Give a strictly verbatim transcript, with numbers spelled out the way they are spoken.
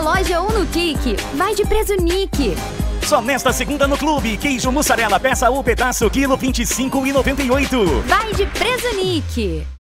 loja ou no Kik, vai de Presunic. Só nesta segunda no Clube, queijo mussarela peça ou pedaço, quilo vinte e cinco e noventa e oito. Vai de Presunic.